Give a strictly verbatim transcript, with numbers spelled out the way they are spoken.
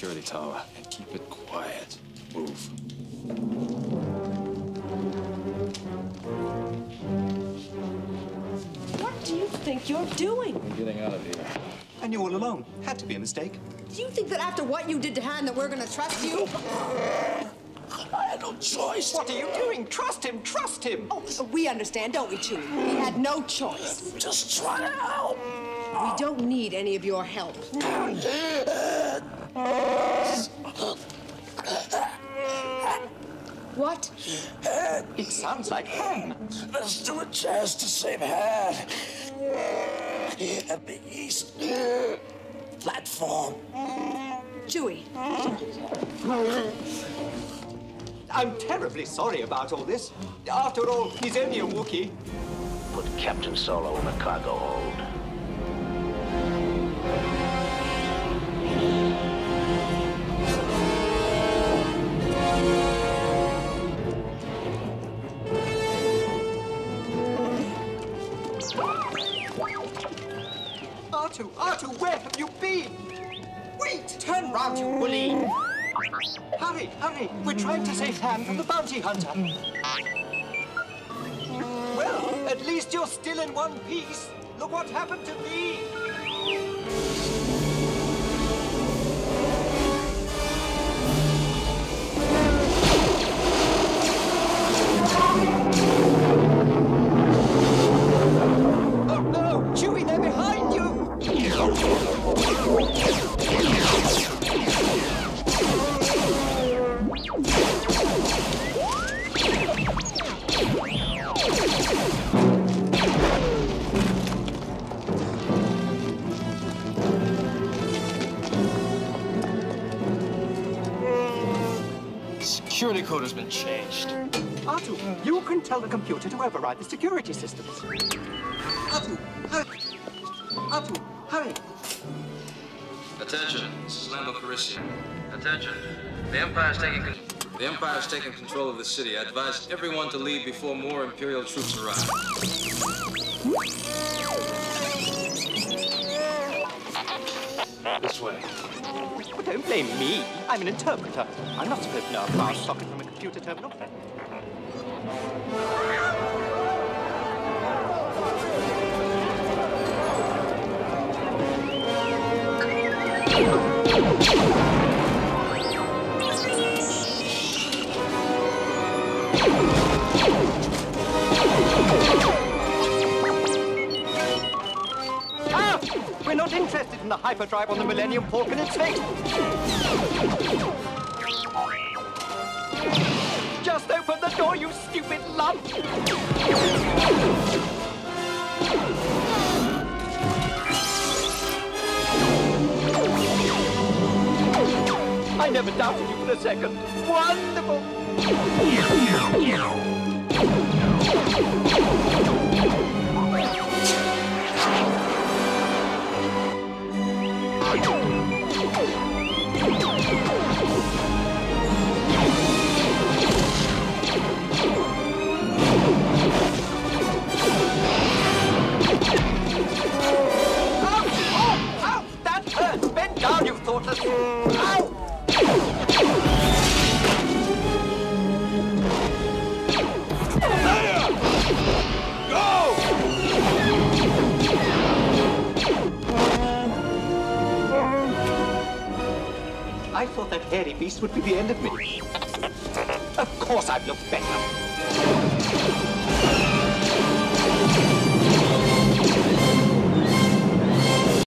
security tower and keep it quiet. Move. What do you think you're doing? I'm getting out of here. And you all alone. Had to be a mistake. Do you think that after what you did to Han that we're gonna trust you? I had no choice. What are you doing? Trust him! Trust him! Oh, we understand, don't we, Chewie? He had no choice. Just try to help. We don't need any of your help. What? It sounds like Han. There's still a chance to save Han. At the east platform. Chewie. I'm terribly sorry about all this. After all, he's only a Wookiee. Put Captain Solo in the cargo hold. R two, R two, where have you been? Wait! Turn round, you bully. Hurry, hurry! We're trying to save Han from the bounty hunter. Well, at least you're still in one piece. Look what happened to me. Oh no! Chewie, they're behind you! Security code has been changed. R two, you can tell the computer to override the security systems. R two, hurry! R two, hurry! Attention, this is Lando Calrissian. Attention, the Empire's taking con the Empire's taking control of the city. I advise everyone to leave before more Imperial troops arrive. This way. But don't blame me. I'm an interpreter. I'm not supposed to know a flash socket from a computer terminal. Ah! We're not interested in the hyperdrive on the Millennium Falcon. It's fake. Just open the door, you stupid lump! I never doubted you for a second. Wonderful! Down, you thoughtless! Ow! There! Go! I thought that hairy beast would be the end of me. Of course I've looked better.